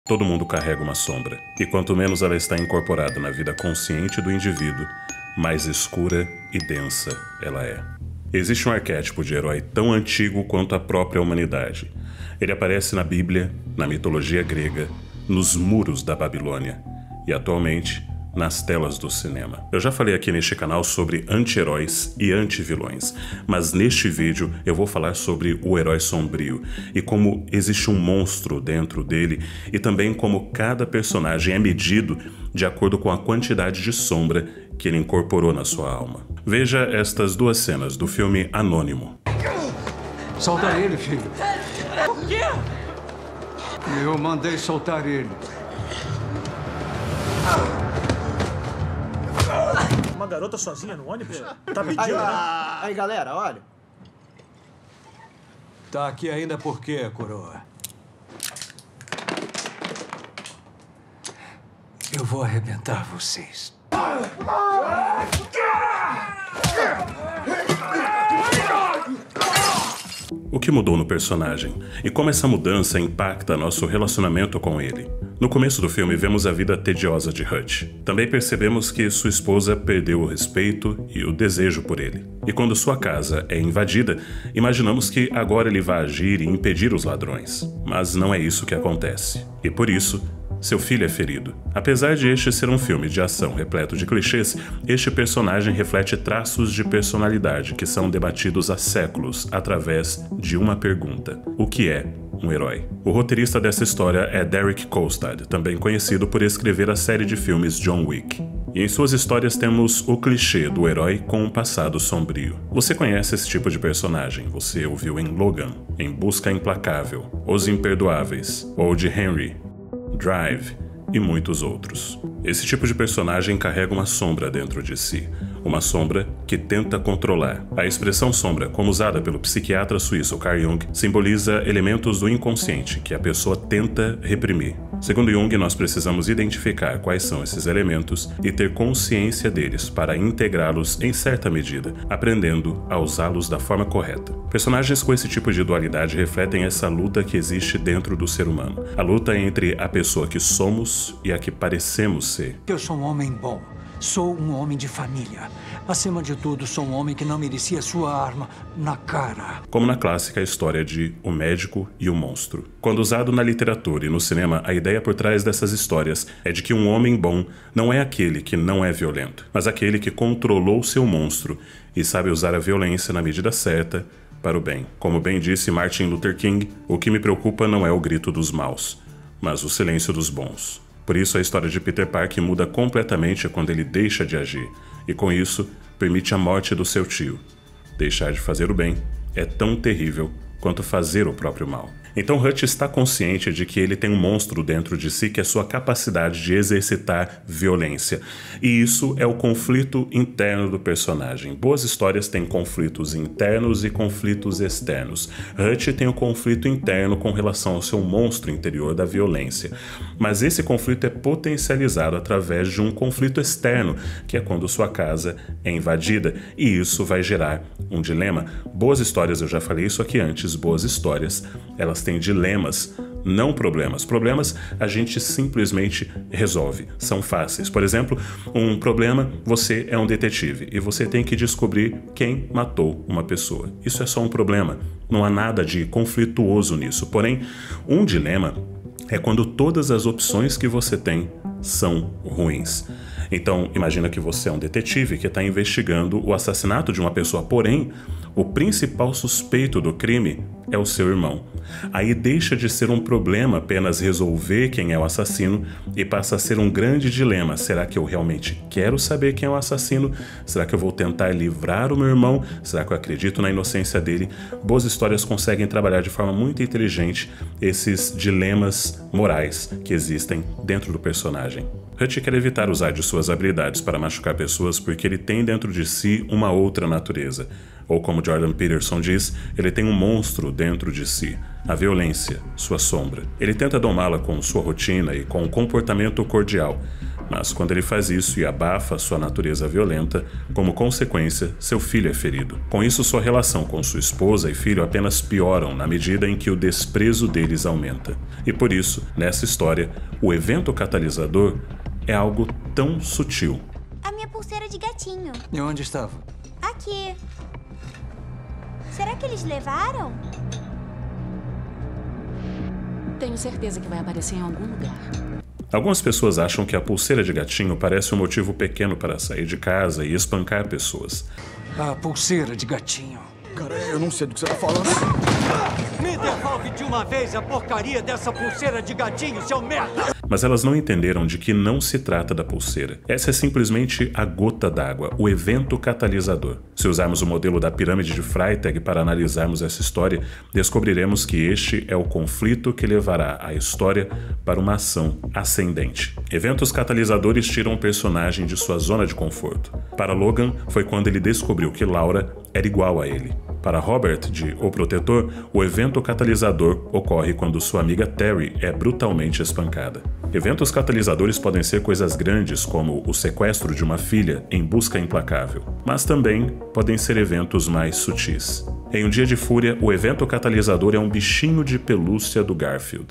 Todo mundo carrega uma sombra, e quanto menos ela está incorporada na vida consciente do indivíduo, mais escura e densa ela é. Existe um arquétipo de herói tão antigo quanto a própria humanidade. Ele aparece na Bíblia, na mitologia grega, nos muros da Babilônia e, atualmente, nas telas do cinema. Eu já falei aqui neste canal sobre anti-heróis e anti-vilões, mas neste vídeo eu vou falar sobre o herói sombrio e como existe um monstro dentro dele e também como cada personagem é medido de acordo com a quantidade de sombra que ele incorporou na sua alma. Veja estas duas cenas do filme Anônimo. Solta ele, filho. Por quê? Eu mandei soltar ele. Uma garota sozinha no ônibus? Tá pedindo, né? Aí, galera, olha. Tá aqui ainda por quê, coroa? Eu vou arrebentar vocês. O que mudou no personagem e como essa mudança impacta nosso relacionamento com ele. No começo do filme vemos a vida tediosa de Hutch. Também percebemos que sua esposa perdeu o respeito e o desejo por ele. E quando sua casa é invadida, imaginamos que agora ele vai agir e impedir os ladrões. Mas não é isso que acontece. E por isso, seu filho é ferido. Apesar de este ser um filme de ação repleto de clichês, este personagem reflete traços de personalidade que são debatidos há séculos através de uma pergunta: o que é um herói? O roteirista dessa história é Derek Kolstad, também conhecido por escrever a série de filmes John Wick. E em suas histórias temos o clichê do herói com um passado sombrio. Você conhece esse tipo de personagem, você o viu em Logan, em Busca Implacável, Os Imperdoáveis, Old Henry, Drive e muitos outros. Esse tipo de personagem carrega uma sombra dentro de si, uma sombra que tenta controlar. A expressão sombra, como usada pelo psiquiatra suíço Carl Jung, simboliza elementos do inconsciente que a pessoa tenta reprimir. Segundo Jung, nós precisamos identificar quais são esses elementos e ter consciência deles para integrá-los em certa medida, aprendendo a usá-los da forma correta. Personagens com esse tipo de dualidade refletem essa luta que existe dentro do ser humano. A luta entre a pessoa que somos e a que parecemos ser. Eu sou um homem bom. Sou um homem de família. Acima de tudo, sou um homem que não merecia sua arma na cara. Como na clássica história de O Médico e o Monstro. Quando usado na literatura e no cinema, a ideia por trás dessas histórias é de que um homem bom não é aquele que não é violento, mas aquele que controlou seu monstro e sabe usar a violência na medida certa para o bem. Como bem disse Martin Luther King, o que me preocupa não é o grito dos maus, mas o silêncio dos bons. Por isso, a história de Peter Parker muda completamente quando ele deixa de agir, e com isso, permite a morte do seu tio. Deixar de fazer o bem é tão terrível quanto fazer o próprio mal. Então Hutch está consciente de que ele tem um monstro dentro de si que é sua capacidade de exercitar violência. E isso é o conflito interno do personagem. Boas histórias têm conflitos internos e conflitos externos. Hutch tem o conflito interno com relação ao seu monstro interior da violência. Mas esse conflito é potencializado através de um conflito externo, que é quando sua casa é invadida. E isso vai gerar um dilema. Boas histórias, eu já falei isso aqui antes, boas histórias, elas têm dilemas, não problemas. Problemas a gente simplesmente resolve, são fáceis. Por exemplo, um problema, você é um detetive e você tem que descobrir quem matou uma pessoa. Isso é só um problema, não há nada de conflituoso nisso. Porém, um dilema é quando todas as opções que você tem são ruins. Então, imagina que você é um detetive que está investigando o assassinato de uma pessoa, porém, o principal suspeito do crime é o seu irmão. Aí deixa de ser um problema apenas resolver quem é o assassino e passa a ser um grande dilema. Será que eu realmente quero saber quem é o assassino? Será que eu vou tentar livrar o meu irmão? Será que eu acredito na inocência dele? Boas histórias conseguem trabalhar de forma muito inteligente esses dilemas morais que existem dentro do personagem. Hutch quer evitar usar de suas habilidades para machucar pessoas porque ele tem dentro de si uma outra natureza. Ou como Jordan Peterson diz, ele tem um monstro dentro de si, a violência, sua sombra. Ele tenta domá-la com sua rotina e com um comportamento cordial, Mas quando ele faz isso e abafa sua natureza violenta, como consequência, seu filho é ferido. Com isso, sua relação com sua esposa e filho apenas pioram na medida em que o desprezo deles aumenta. E por isso, nessa história, o evento catalisador é algo tão sutil. A minha pulseira de gatinho. E onde estava? Aqui. Será que eles levaram? Tenho certeza que vai aparecer em algum lugar. Algumas pessoas acham que a pulseira de gatinho parece um motivo pequeno para sair de casa e espancar pessoas. A pulseira de gatinho. Cara, eu não sei do que você tá falando. Me devolve de uma vez a porcaria dessa pulseira de gatinho, seu merda! Mas elas não entenderam de que não se trata da pulseira. Essa é simplesmente a gota d'água, o evento catalisador. Se usarmos o modelo da pirâmide de Freytag para analisarmos essa história, descobriremos que este é o conflito que levará a história para uma ação ascendente. Eventos catalisadores tiram o personagem de sua zona de conforto. Para Logan, foi quando ele descobriu que Laura era igual a ele. Para Robert, de O Protetor, o evento catalisador ocorre quando sua amiga Terry é brutalmente espancada. Eventos catalisadores podem ser coisas grandes, como o sequestro de uma filha em busca implacável, mas também podem ser eventos mais sutis. Em Um Dia de Fúria, o evento catalisador é um bichinho de pelúcia do Garfield.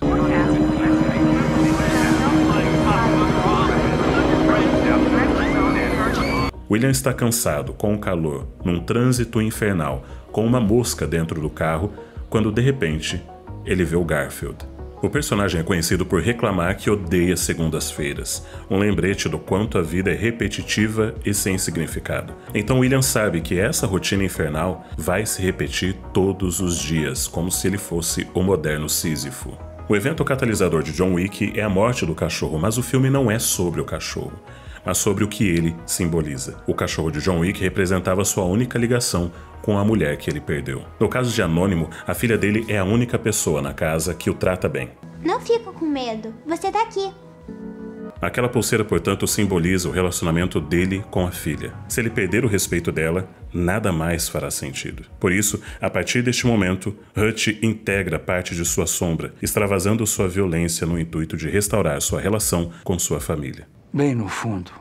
William está cansado, com o calor, num trânsito infernal, com uma mosca dentro do carro, quando de repente ele vê o Garfield. O personagem é conhecido por reclamar que odeia segundas-feiras, um lembrete do quanto a vida é repetitiva e sem significado. Então William sabe que essa rotina infernal vai se repetir todos os dias, como se ele fosse o moderno Sísifo. O evento catalisador de John Wick é a morte do cachorro, mas o filme não é sobre o cachorro, mas sobre o que ele simboliza. O cachorro de John Wick representava sua única ligação com a mulher que ele perdeu. No caso de Anônimo, a filha dele é a única pessoa na casa que o trata bem. Não fico com medo. Você tá aqui. Aquela pulseira, portanto, simboliza o relacionamento dele com a filha. Se ele perder o respeito dela, nada mais fará sentido. Por isso, a partir deste momento, Hutch integra parte de sua sombra, extravasando sua violência no intuito de restaurar sua relação com sua família. Bem no fundo,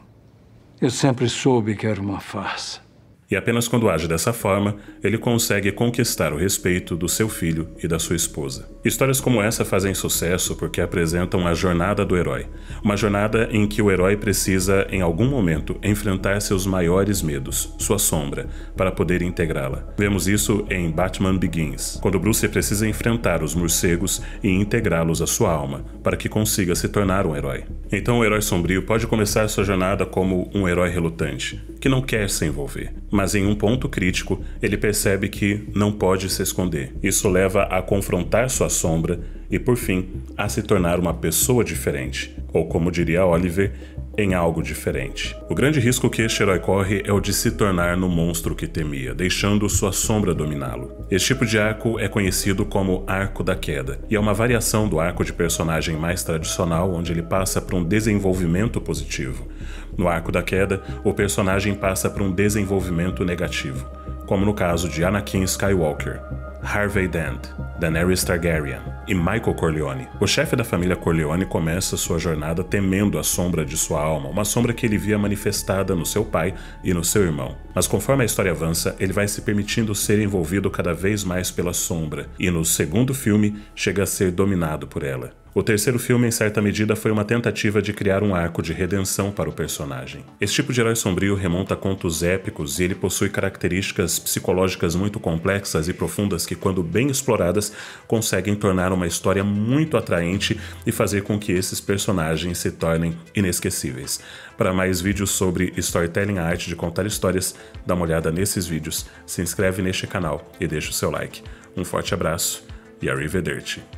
eu sempre soube que era uma farsa. E apenas quando age dessa forma, ele consegue conquistar o respeito do seu filho e da sua esposa. Histórias como essa fazem sucesso porque apresentam a jornada do herói. Uma jornada em que o herói precisa, em algum momento, enfrentar seus maiores medos, sua sombra, para poder integrá-la. Vemos isso em Batman Begins, quando Bruce precisa enfrentar os morcegos e integrá-los à sua alma, para que consiga se tornar um herói. Então o herói sombrio pode começar sua jornada como um herói relutante, que não quer se envolver. Mas em um ponto crítico, ele percebe que não pode se esconder. Isso leva a confrontar sua sombra e, por fim, a se tornar uma pessoa diferente, ou como diria Oliver, em algo diferente. O grande risco que este herói corre é o de se tornar no monstro que temia, deixando sua sombra dominá-lo. Este tipo de arco é conhecido como Arco da Queda, e é uma variação do arco de personagem mais tradicional, onde ele passa por um desenvolvimento positivo. No Arco da Queda, o personagem passa por um desenvolvimento negativo, como no caso de Anakin Skywalker, Harvey Dent, Daenerys Targaryen e Michael Corleone. O chefe da família Corleone começa sua jornada temendo a sombra de sua alma, uma sombra que ele via manifestada no seu pai e no seu irmão. Mas conforme a história avança, ele vai se permitindo ser envolvido cada vez mais pela sombra, e no segundo filme chega a ser dominado por ela. O terceiro filme, em certa medida, foi uma tentativa de criar um arco de redenção para o personagem. Esse tipo de herói sombrio remonta a contos épicos e ele possui características psicológicas muito complexas e profundas que, quando bem exploradas, conseguem tornar uma história muito atraente e fazer com que esses personagens se tornem inesquecíveis. Para mais vídeos sobre storytelling, a arte de contar histórias, dá uma olhada nesses vídeos, se inscreve neste canal e deixa o seu like. Um forte abraço e arrivederci.